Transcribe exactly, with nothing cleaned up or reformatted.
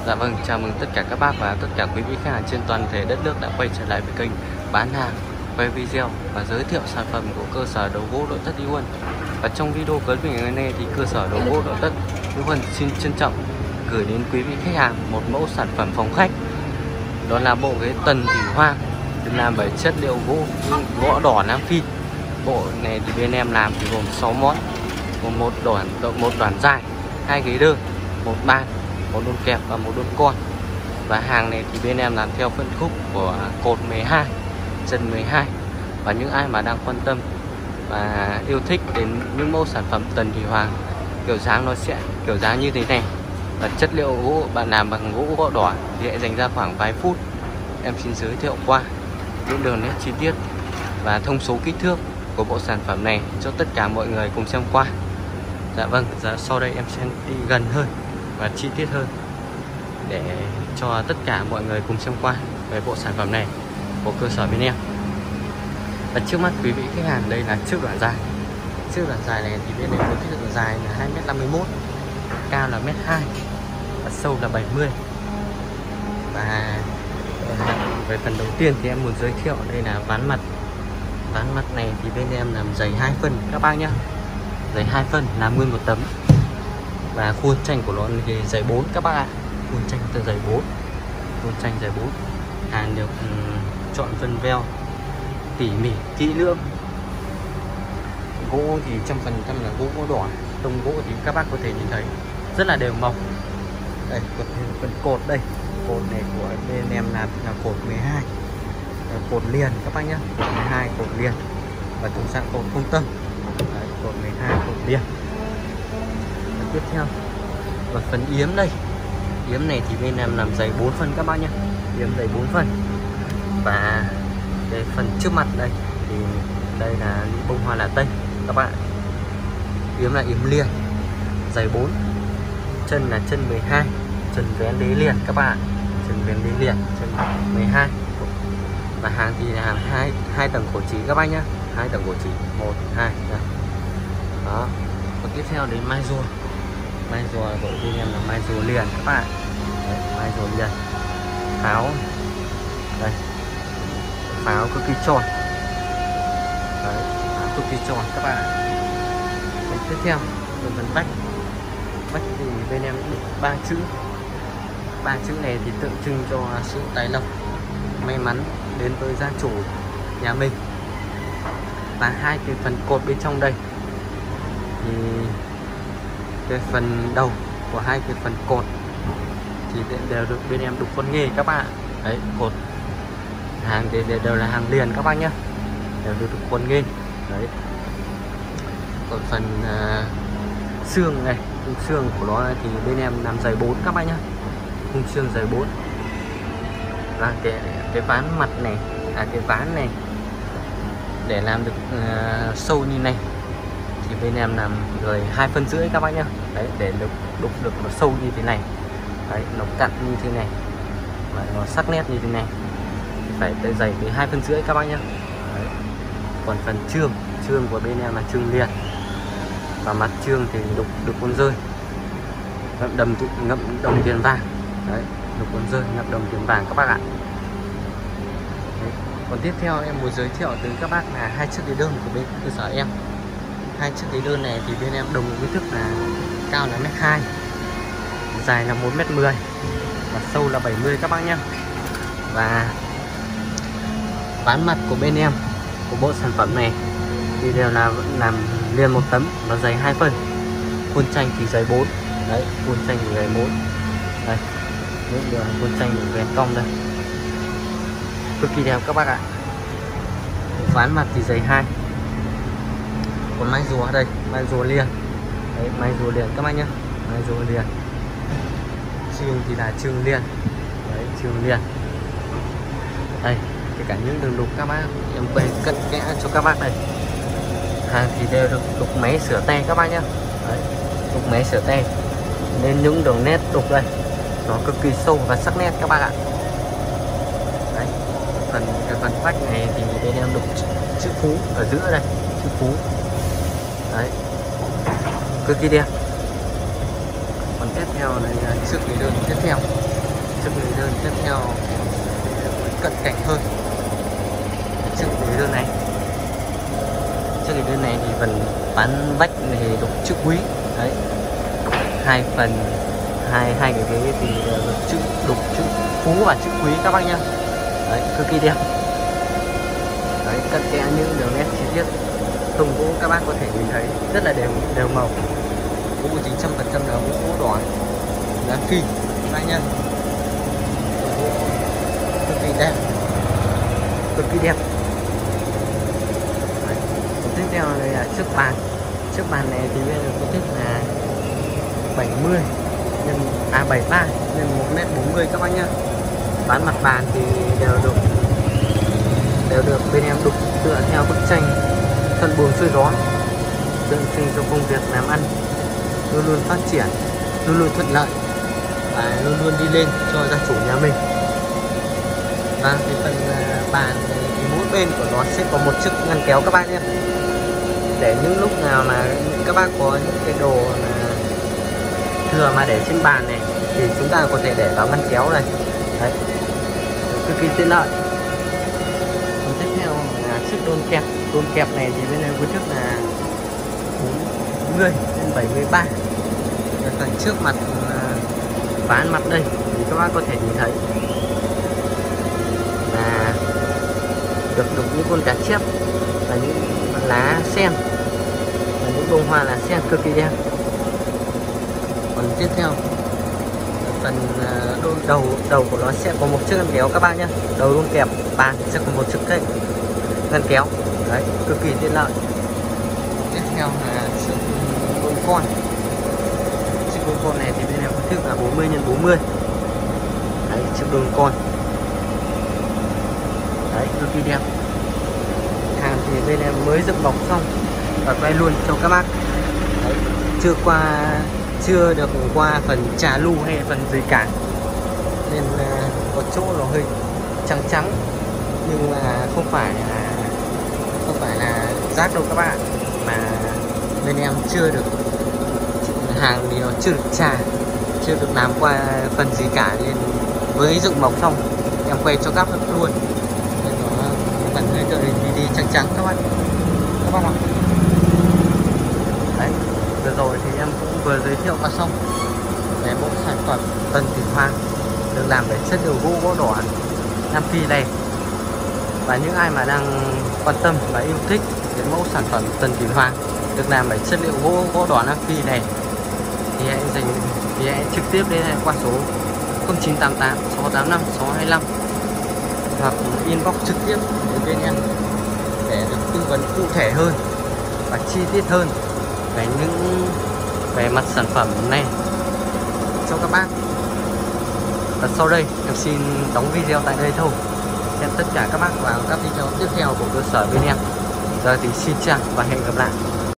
Dạ vâng, chào mừng tất cả các bác và tất cả quý vị khách hàng trên toàn thể đất nước đã quay trở lại với kênh bán hàng, quay video và giới thiệu sản phẩm của cơ sở đồ gỗ nội thất Hữu Huân. Và trong video clip ngày nay thì cơ sở đồ gỗ nội thất Hữu Huân xin trân trọng gửi đến quý vị khách hàng một mẫu sản phẩm phòng khách. Đó là bộ ghế tần thủy hoa được làm bởi chất liệu gỗ gỗ đỏ Nam Phi. Bộ này thì bên em làm thì gồm sáu món, gồm một đoạn một đoạn dài, hai ghế đơn, một bàn, một đôn kẹp và một đôn con. Và hàng này thì bên em làm theo phân khúc của cột mười hai, chân mười hai. Và những ai mà đang quan tâm và yêu thích đến những mẫu sản phẩm tần thủy hoàng, kiểu dáng nó sẽ kiểu dáng như thế này và chất liệu gỗ bạn làm bằng gỗ gỗ đỏ thì hãy dành ra khoảng vài phút em xin giới thiệu qua những đường nét chi tiết và thông số kích thước của bộ sản phẩm này cho tất cả mọi người cùng xem qua. Dạ vâng, dạ, sau đây em sẽ đi gần hơn và chi tiết hơn để cho tất cả mọi người cùng xem qua về bộ sản phẩm này của cơ sở bên em. Và trước mắt quý vị khách hàng đây là chiếc đoạn dài. Chiếc đoạn dài này thì bên em có chiếc đoạn dài là hai mét năm mươi mốt, cao là mét hai và sâu là bảy mươi. Và về phần đầu tiên thì em muốn giới thiệu đây là ván mặt. Ván mặt này thì bên em làm dày hai phân các bác nhé, dày hai phân làm nguyên một tấm. Và khuôn tranh của nó thì dày bốn các bác ạ. Khuôn tranh từ dày bốn, khuôn tranh dày bốn. Hàng được um, chọn vân veo tỉ mỉ kỹ lưỡng. Gỗ thì trăm phần trăm là gỗ gỗ đỏ. Tông gỗ thì các bác có thể nhìn thấy rất là đều màu. Đây, phần cột đây, cột này của bên em làm là cột mười hai, cột liền các bác nhé, mười hai cột liền và từng dạng cột không tâm. Đấy, cột mười hai cột liền. Và tiếp theo và phần yếm đây, yếm này thì bên em làm dày bốn phân các bác nhé, yếm dày bốn phân. Và cái phần trước mặt đây thì đây là bông hoa là tây các bạn. Yếm là yếm liền, dày bốn. Chân là chân mười hai, chân vén đế liền các bạn, chân vén đế liền, chân mười hai. Và hàng thì là hàng hai hai tầng cổ chỉ các bác nhá, hai tầng cổ chỉ, một hai. Đó. Còn tiếp theo đến mai rùa. Mai rùa của bên em là mai rùa liền các bạn. Đấy, mai rùa liền. Pháo. Đây. Pháo cực kỳ tròn. Đấy, pháo cực kỳ tròn các bạn. Và tiếp theo là phần vách. Vách thì bên em được ba chữ. Ba chữ này thì tượng trưng cho sự tài lộc, may mắn đến với gia chủ nhà mình. Và hai cái phần cột bên trong đây thì cái phần đầu của hai cái phần cột thì đều được bên em đục con nghề các bạn. Đấy, cột hàng đều, đều là hàng liền các bác nhé, đều được đục con nghề. Đấy. Còn phần uh, xương này, khung xương của nó thì bên em làm dày bốn các bác nhé, khung xương dày bốn. Và cái cái ván mặt này, à cái ván này để làm được uh, sâu như này thì bên em làm rồi hai phân rưỡi các bác nhá. Đấy, để được đục được nó sâu như thế này, đấy, nó cặn như thế này và nó sắc nét như thế này thì phải tới dày tới hai phân rưỡi các bác nhá. Đấy. Còn phần chương, chương của bên em là chương liền và mặt chương thì đục được con rơi, ngậm đầm ngậm đồng tiền vàng. Đấy, đục con rơi ngậm đồng tiền vàng các bác ạ. Đấy. Còn tiếp theo em muốn giới thiệu tới các bác là hai chiếc ghế đơn của bên cơ sở em. Hai chiếc ghế đơn này thì bên em đồng kích thước là cao là mét hai, dài là một mét mười và sâu là bảy mươi các bác nhé. Và ván mặt của bên em của bộ sản phẩm này thì đều là làm liền một tấm, nó dày hai phân. Khuôn tranh thì dày bốn. Đấy, khuôn tranh thì dày bốn. Đây, những đường khuôn tranh được vén cong đây, cực kỳ đẹp các bác ạ. Ván mặt thì dày hai. Còn mai rùa đây, mai rùa liền. Đấy, mai rùa liền các bác nhé, mai rùa liền. Chương thì là chương liền. Đấy, chương liền. Đây, kể cả những đường đục các bác em quay cận kẽ cho các bác đây. Hàng thì đều được đục máy sửa tay các bác nhé. Đấy, đục máy sửa tay nên những đường nét đục đây nó cực kỳ sâu và sắc nét các bác ạ. Đấy, phần cái phần vách này thì bên em đục chữ phú ở giữa đây, chữ phú. Đấy, cực kỳ đẹp. Còn tiếp theo này là chiếc ghế đơn tiếp theo. chiếc ghế đơn tiếp theo cận cảnh hơn. Chiếc ghế đơn này chiếc ghế đơn này thì phần bán vách thì đục chữ quý đấy, hai phần hai hai cái ghế thì đục chữ đục chữ phú và chữ quý các bác nhá. Đấy, cực kỳ đẹp. Đấy, cận kẽ những đường nét chi tiết tông gỗ các bác có thể nhìn thấy rất là đều đều màu. Gỗ chín trăm phần trăm là gỗ đỏ Nam Phi các bác nhá. Gỗ cực kỳ đẹp, cực kỳ đẹp. Đấy, tiếp theo đây là chiếc bàn. Chiếc bàn này thì bây giờ có thích là bảy mươi nhân à bảy mươi ba nhân một mét bốn mươi các bác nhá. Bán mặt bàn thì đều được đều được bên em đục tựa theo bức tranh thuận buồm xuôi gió, tượng trưng cho công việc làm ăn luôn luôn phát triển, luôn luôn thuận lợi và luôn luôn đi lên cho gia chủ nhà mình. Và cái phần bàn này thì mỗi bên của nó sẽ có một chiếc ngăn kéo các bác nhé, để những lúc nào mà các bác có những cái đồ mà thừa mà để trên bàn này thì chúng ta có thể để vào ngăn kéo này. Đấy, cực kỳ tiện lợi. Còn tiếp theo là chiếc đôn kẹp. Đôn kẹp này thì bên này kích thước là bốn mươi đến bảy mươi ba. Phần trước mặt ván mặt đây thì các bác có thể nhìn thấy là được được những con cá chép và những lá sen và những bông hoa lá sen cực kỳ đẹp. Còn tiếp theo phần đôn đầu đầu của nó sẽ có một chiếc ngăn kéo các bác nhé. Đầu đôn kẹp bàn sẽ có một chiếc cây ngăn kéo. Đấy, cực kỳ tiện lợi. Tiếp theo là chiếc đôn con. Chiếc đôn con này thì bên em kích thước là bốn mươi nhân bốn mươi. Đấy, chiếc đôn con. Đấy, cực kỳ đẹp. Hàng thì bên em mới dựng bọc xong và quay luôn cho các bác. Đấy, chưa qua chưa được qua phần trà lu hay phần gì cả, nên uh, có chỗ nó hơi trắng trắng, nhưng mà không phải là không phải là rác đâu các bạn, mà bên em chưa được hàng thì nó chưa được trà, chưa được làm qua phần gì cả, nên với dựng bọc xong em quay cho các bạn luôn, nên nó phần hơi đợi đi đi trắng trắng các bạn các bạn ạ. Đấy, vừa rồi thì em cũng vừa giới thiệu qua xong về mẫu sản phẩm Tần Thủy Hoàng được làm bởi chất liệu gỗ gỗ đỏ Nam Phi này. Và những ai mà đang quan tâm và yêu thích cái mẫu sản phẩm Tần Thủy Hoàng được làm bởi chất liệu gỗ gỗ đỏ Nam Phi này thì hãy dành thì hãy trực tiếp đến qua số không chín tám tám sáu tám năm sáu hai năm hoặc inbox trực tiếp đến bên em để được tư vấn cụ thể hơn và chi tiết hơn về những về mặt sản phẩm này cho các bác. Và sau đây em xin đóng video tại đây thôi. Hẹn tất cả các bác vào các video tiếp theo của cơ sở bên em. Giờ thì xin chào và hẹn gặp lại.